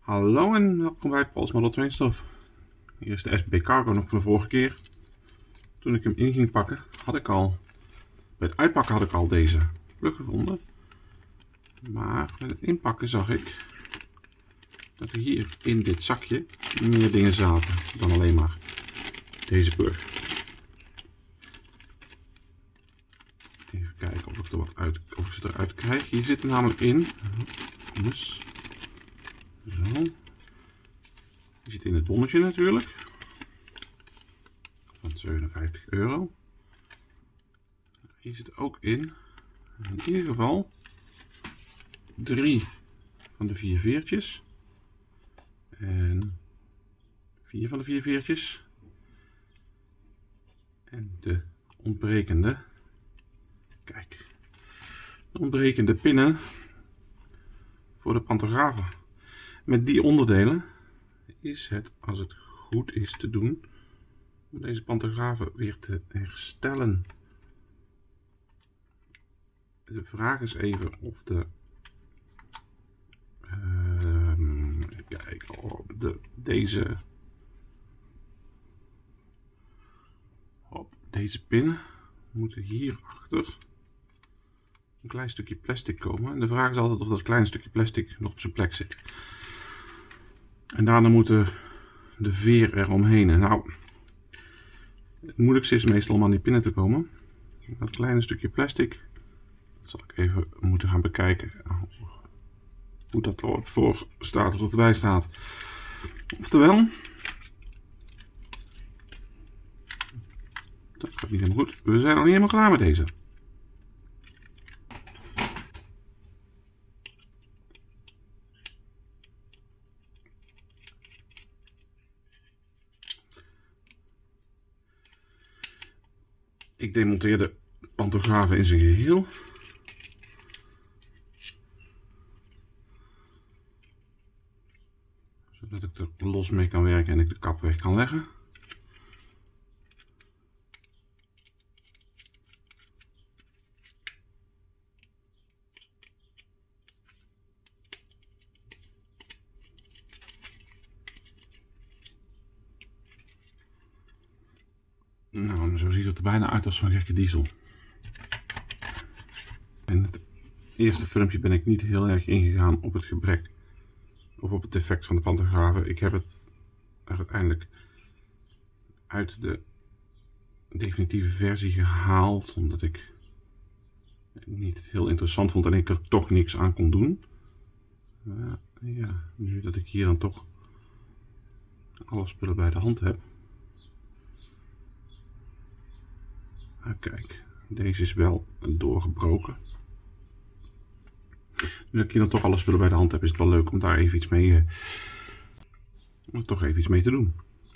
Hallo en welkom bij Pauls Model Train Stuff. Hier is de SB Cargo nog van de vorige keer. Toen ik hem in ging pakken, bij het uitpakken had ik al deze plug gevonden. Maar met het inpakken zag ik dat er hier in dit zakje meer dingen zaten dan alleen maar deze plug. Even kijken of ik ze eruit krijg. Hier zit er namelijk in. Dus, zo. Die zit in het bonnetje natuurlijk. Van €57. Hier zit ook in ieder geval 3 van de 4 veertjes. En 4 van de 4 veertjes. En de ontbrekende. Kijk. De ontbrekende pinnen voor de pantografen. Met die onderdelen is het, als het goed is, te doen om deze pantografen weer te herstellen. De vraag is even of deze pinnen moeten hierachter een klein stukje plastic komen. En de vraag is altijd of dat kleine stukje plastic nog op zijn plek zit. En daarna moeten de veer eromheen. Nou, het moeilijkste is meestal om aan die pinnen te komen. Dat kleine stukje plastic, dat zal ik even moeten gaan bekijken. Hoe dat ervoor staat, of dat erbij staat. Oftewel, dat gaat niet helemaal goed. We zijn nog niet helemaal klaar met deze. Ik demonteer de pantografen in zijn geheel. Zodat ik er los mee kan werken en ik de kap weg kan leggen. Nou, zo ziet het er bijna uit als zo'n gekke diesel. In het eerste filmpje ben ik niet heel erg ingegaan op het gebrek of op het defect van de pantografen. Ik heb het er uiteindelijk uit de definitieve versie gehaald, omdat ik het niet heel interessant vond en ik er toch niks aan kon doen. Ja, nu dat ik hier dan toch alle spullen bij de hand heb. Kijk, deze is wel doorgebroken. Nu dat ik hier dan toch alle spullen bij de hand heb, is het wel leuk om daar even iets mee, om er toch even iets mee te doen.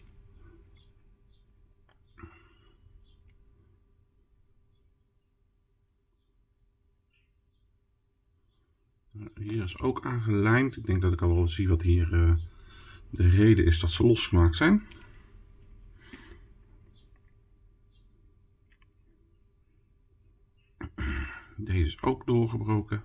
Hier is ook aangelijmd. Ik denk dat ik al wel zie wat hier de reden is dat ze losgemaakt zijn. Deze is ook doorgebroken.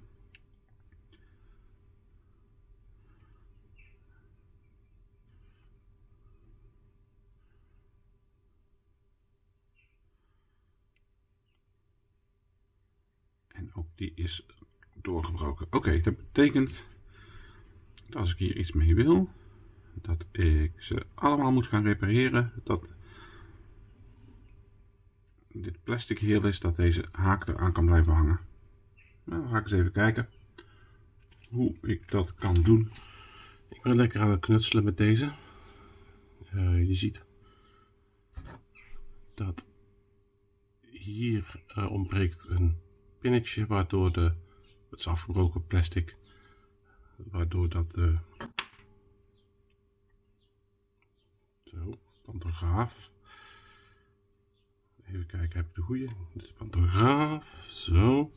En ook die is doorgebroken. Oké, dat betekent dat als ik hier iets mee wil, dat ik ze allemaal moet gaan repareren. Dat dit plastic heel is, dat deze haak eraan kan blijven hangen. Nou, dan ga ik eens even kijken hoe ik dat kan doen. Ik ben lekker aan het knutselen met deze. Je ziet dat hier ontbreekt een pinnetje, waardoor het is afgebroken plastic, waardoor dat zo, pantograaf. Even kijken, heb ik de goede? Dit is pantograaf, zo.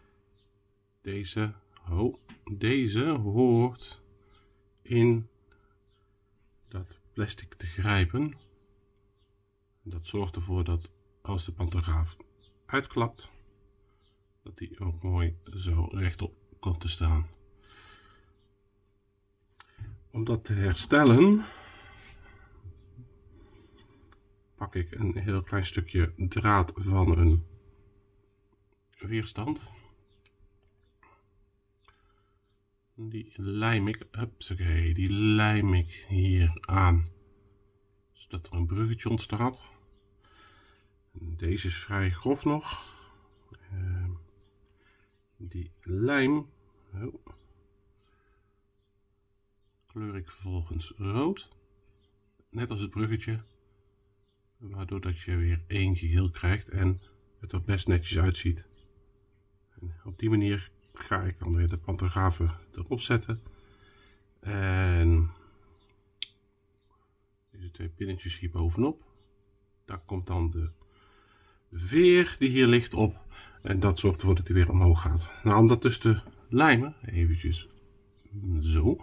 Deze hoort in dat plastic te grijpen. Dat zorgt ervoor dat als de pantograaf uitklapt, dat die ook mooi zo rechtop komt te staan. Om dat te herstellen pak ik een heel klein stukje draad van een weerstand. Die lijm ik hier aan, zodat er een bruggetje ontstaat. Deze is vrij grof nog. Die lijm kleur ik vervolgens rood, net als het bruggetje, waardoor dat je weer één geheel krijgt en het er best netjes uitziet. En op die manier ga ik dan weer de pantografen erop zetten. En deze twee pinnetjes hier bovenop. Daar komt dan de veer die hier ligt op. En dat zorgt ervoor dat hij weer omhoog gaat. Nou, om dat dus te lijmen, eventjes zo,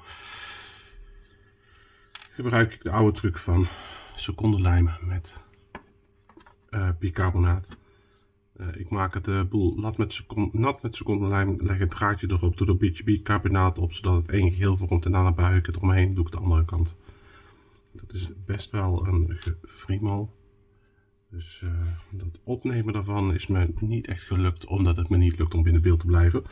gebruik ik de oude truc van secondenlijm met bicarbonaat. Ik maak het boel nat met secondenlijm, leg het draadje erop, doe er een beetje bicarbonaat op, zodat het één geheel vormt en daarna buig ik het omheen, doe ik de andere kant. Dat is best wel een gefriemel. Dus dat opnemen daarvan is me niet echt gelukt, omdat het me niet lukt om binnen beeld te blijven.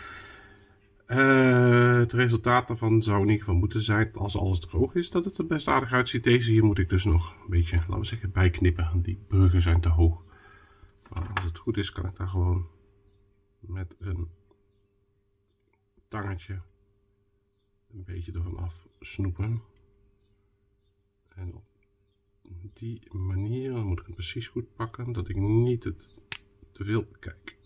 Het resultaat daarvan zou in ieder geval moeten zijn, als alles droog is, dat het er best aardig uitziet. Deze hier moet ik dus nog een beetje, laten we zeggen, bijknippen. Die bruggen zijn te hoog. Maar als het goed is, kan ik daar gewoon met een tangetje een beetje ervan afsnoepen. En op die manier, dan moet ik het precies goed pakken, dat ik niet te veel kijk.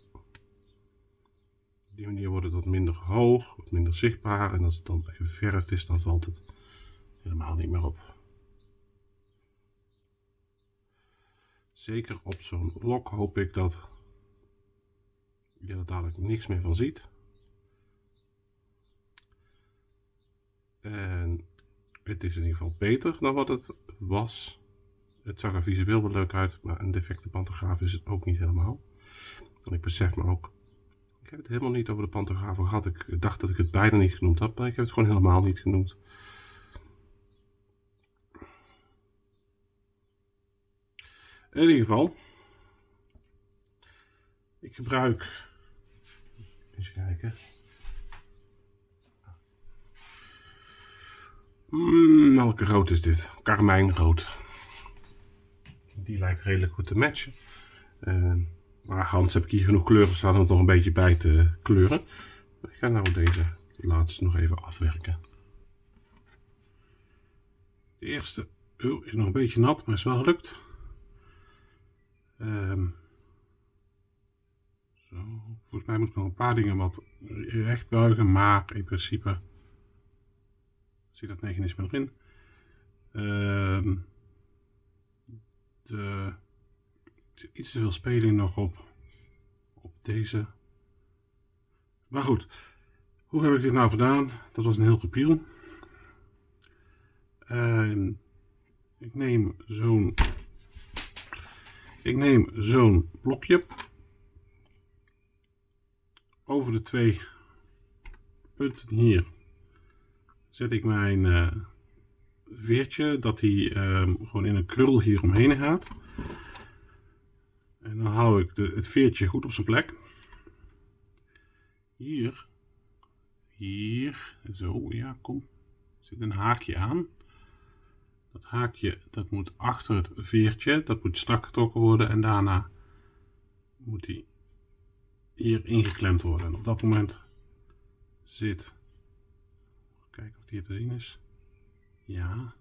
Op die manier wordt het wat minder hoog, wat minder zichtbaar, en als het dan geverfd is, dan valt het helemaal niet meer op. Zeker op zo'n lok hoop ik dat je er dadelijk niks meer van ziet. En het is in ieder geval beter dan wat het was. Het zag er visueel wel leuk uit, maar een defecte pantograaf is het ook niet helemaal. En ik besef me ook, ik heb het helemaal niet over de pantografen gehad. Ik dacht dat ik het bijna niet genoemd had, maar ik heb het gewoon helemaal niet genoemd. In ieder geval, ik gebruik, eens kijken, welke rood is dit? Karmijnrood. Die lijkt redelijk goed te matchen. Maar Hans heb ik hier genoeg kleuren staan om het nog een beetje bij te kleuren. Ik ga nou deze laatste nog even afwerken. De eerste is nog een beetje nat, maar is wel gelukt. Zo, volgens mij moet ik nog een paar dingen wat recht buigen, maar in principe zit dat mechanisme erin. Er zit iets te veel speling nog op deze. Maar goed, hoe heb ik dit nou gedaan? Dat was een heel gepiel. Ik neem zo'n blokje. Over de twee punten hier zet ik mijn veertje, dat hij gewoon in een krul hier omheen gaat. En dan hou ik het veertje goed op zijn plek. Hier, zo, ja, kom. Er zit een haakje aan. Dat haakje, dat moet achter het veertje, dat moet strak getrokken worden en daarna moet hij hier ingeklemd worden. En op dat moment zit, kijken of die hier te zien is. Ja.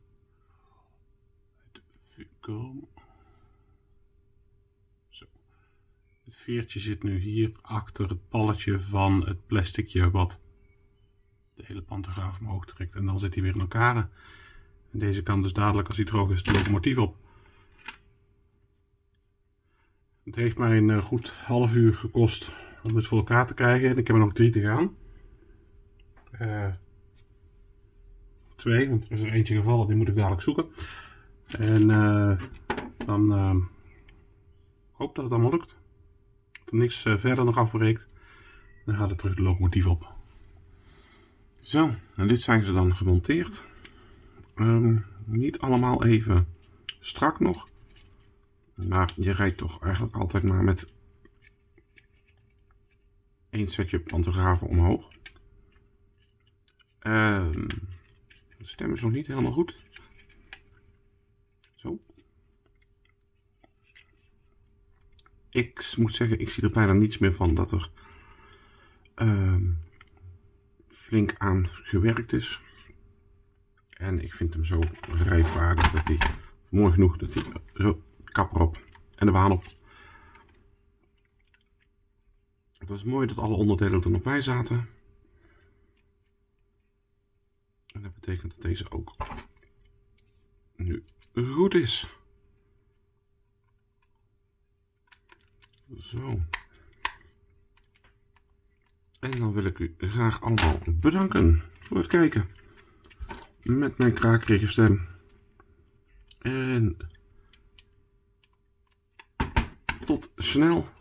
Zo. Het veertje zit nu hier achter het palletje van het plasticje wat de hele pantograaf omhoog trekt. En dan zit hij weer in elkaar. En deze kan dus dadelijk, als hij droog is, de locomotief op. Het heeft mij een goed half uur gekost om het voor elkaar te krijgen. En ik heb er nog 3 te gaan. 2, want er is er eentje gevallen, die moet ik dadelijk zoeken. En dan hoop dat het allemaal lukt. Dat er niks verder nog afbreekt. Dan gaat het terug de locomotief op. Zo, en dit zijn ze dan gemonteerd. Niet allemaal even strak nog. Maar je rijdt toch eigenlijk altijd maar met 1 setje pantografen omhoog. De stem is nog niet helemaal goed. Zo. Ik moet zeggen, ik zie er bijna niets meer van dat er flink aan gewerkt is. En ik vind hem zo rijvaardig dat hij, mooi genoeg, dat hij zo, kap erop en de baan op. Het was mooi dat alle onderdelen er nog bij zaten. En dat betekent dat deze ook nu goed is. Zo. En dan wil ik u graag allemaal bedanken voor het kijken met mijn krakerige stem. En tot snel.